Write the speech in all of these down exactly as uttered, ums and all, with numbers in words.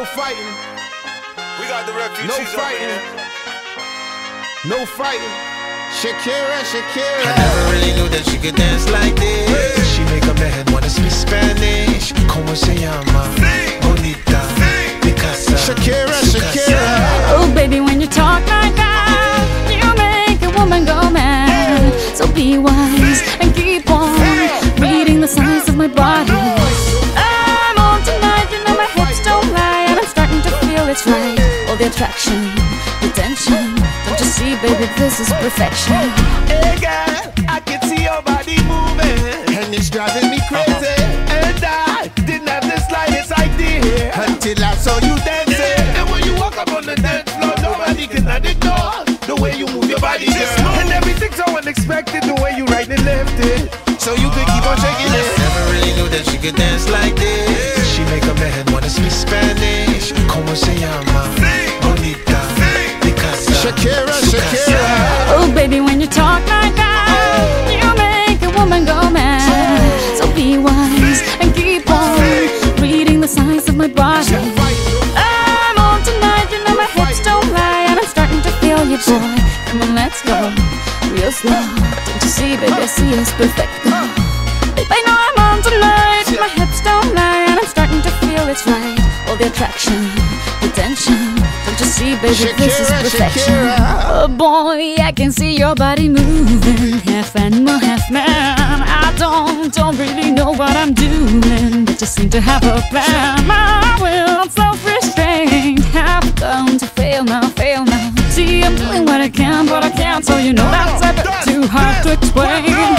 fighting. We got the refugees. No fighting. No fighting. Shakira, Shakira. I never really knew that she could dance like this. She make a man wanna speak Spanish. Como se llama? Bonita. Picasa. Shakira, Shakira. Oh baby, when you talk like that, you make a woman go mad. So be wise and keep on reading the signs of my body. I'm on tonight, you know my hips don't lie, and I'm starting to feel it's right. All the attraction, the tension. Don't you see, baby, this is perfection. Hey girl, I can see your body moving, And it's driving me crazy. and I didn't have the slightest idea Until I saw you dancing. And when you walk up on the dance floor, nobody can ignore the way you move your body, girl. And everything's so unexpected, the way you right and left it, So you could keep on shaking it. Never really knew that she could dance like this. She make a man wanna speak Spanish. Como se llama? Bonita. Picasa. Shakira, Shakira. Oh baby, when you talk like that, you make a woman go mad. So be wise and keep on reading the signs of my body. I'm on tonight, you know my hips don't lie, and I'm starting to feel you, boy. Come on, let's go, real slow. Don't you see, baby, I see it's perfect. Babe, I know I'm on tonight, my hips don't lie, and I'm starting to feel it's right. All the attraction, the tension. Don't you see, baby, this is Shakira, perfection. Shakira. Oh boy, I can see your body moving, half animal, half man. I don't, don't really know what I'm doing, but you seem to have a plan. My will, self-restraint, have come to fail now, fail now. See, I'm doing what I can, but I can't, so you know that's a bit too hard to explain.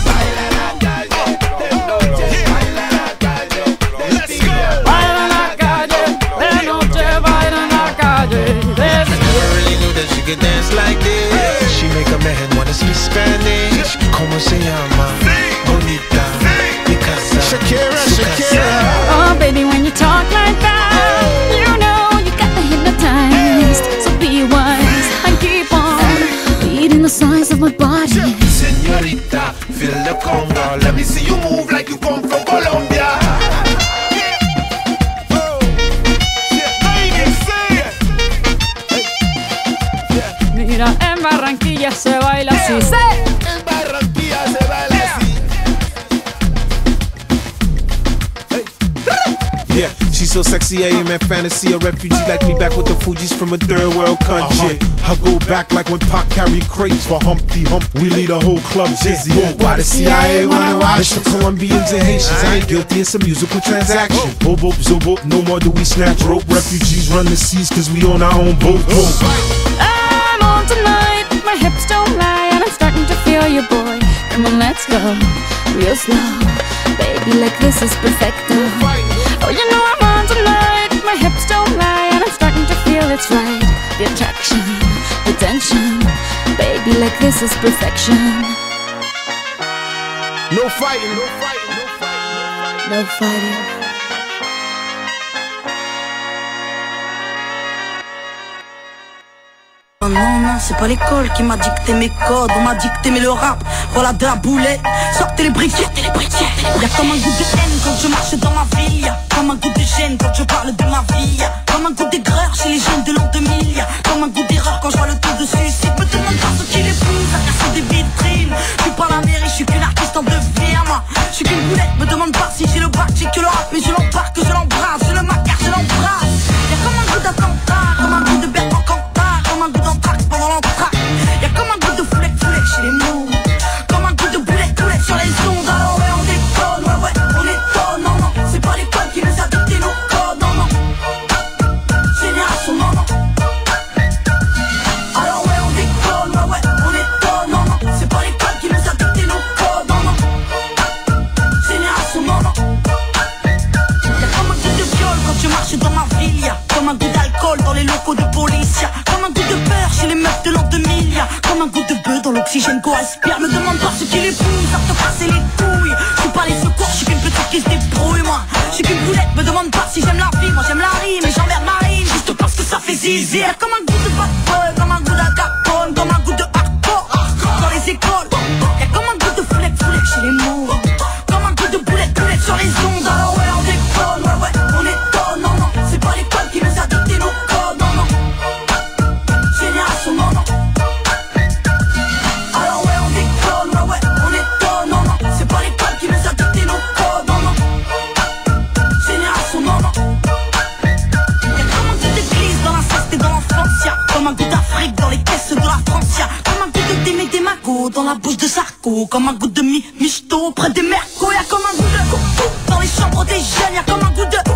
Baila en la calle, de noche baila en la calle. Never really knew that she could dance like this. She make a man wanna speak Spanish. Como se llama? Bonita. Picasa. Shakira, Shakira. Oh baby, when you talk like that, you know you got me hypnotized. So be wise and keep on reading the signs of my body. Señorita, feel the conga. Let me see you move like you come from Colombia. Mira, en Barranquilla se baila así. ¡Sí! En Barranquilla se baila así. Yeah, she's so sexy, I am in fantasy. A refugee like me back with the Fugees from a third world country. I go back like when Pac carried crates for Humpty Hump. We lead a whole club dizzy. Why the C I A wanna watch the Colombians and Haitians? I ain't guilty, it's a musical transaction. Boop, boop, zo, boop, no more do we snatch rope. Refugees run the seas cause we own our own boat. I'm on tonight, my hips don't lie, and I'm starting to feel you, boy. Come on, let's go, real slow. Baby, like this is perfecto. Oh, you know I'm on tonight, my hips don't lie, and I'm starting to feel it's right. The attraction, the tension. Baby, like this is perfection. No fighting. No fighting. No fighting. No fighting. Non, non, c'est pas l'école qui m'a dicté mes codes, on m'a dicté mais le rap, voilà de la boulette. Sortez les briquets, sortez les briquets. Y'a comme un goût de haine quand je marche dans ma ville, y'a comme un goût de gêne quand je parle de ma vie, y'a comme un goût d'aigreur chez les jeunes de l'an deux mille, y'a comme un goût d'erreur quand je vois le taux de suicide. Me demande pas ce qui les pousse à casser des vitrines. Je suis pas la mairie, je suis qu'une artiste en devenir, moi. Je suis qu'une boulette, me demande pas si j'ai le bac, j'ai que le rap, mais je l'embarque, je l'embrasse, je le macar, je l'embrasse. Y'a comme un goût d'attentat, comme un goût de Bertrand Cantat, comme un goût d'entraque pendant l'entraque. Y'a comme un goût de foulette, foulette chez les mots, comme un goût de boulette, boulette sur les ondes. Alors ouais, on déconne, ouais, ouais, on étonne, non, non, c'est pas l'école qui nous a dicté nos codes, non, non. Génération, non, non. Alors ouais, on déconne, ouais, ouais, on étonne, non, non, c'est pas l'école qui nous a dicté nos codes, non, non. Génération, non, non. Y'a comme un goût de viol quand tu marches dans ma ville, y'a comme un goût d'alcool dans les locaux de police, y'a comme un goût de peur chez les meufs de l'an deux mille, y'a comme un goût de bœuf dans l'oxygène qu'on respire. Me demande pas ce qui les pousse à te passer les couilles. Je suis pas les secours, je suis qu'une petite qui se débrouille, moi. Je suis qu'une boulette, me demande pas si j'aime la vie. Moi j'aime la rime et j'emmerde ma rime juste parce que ça fait zizi. Y'a comme un goût de bad boy, comme un goût d'Al comme un goût de hardcore dans les écoles. Y'a comme un goût de foulette, foulette chez les mots, comme un goût de boulette, boulette sur les ondes. Alors ouais, on déconne, ouais, ouais, on étonne, non, non, c'est pas l'école qui nous dans la bouche de Sarko, comme un goût de mi michto près des mercos. Y'a comme un goût de coucou dans les chambres des jeunes, y'a comme un goût de